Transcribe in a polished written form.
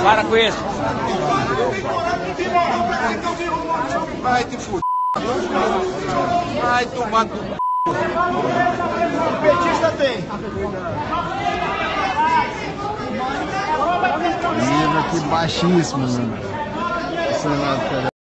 Para com isso. Vai te fuder. Vai tomar do c... O petista tem. Nível aqui baixíssimo, mano.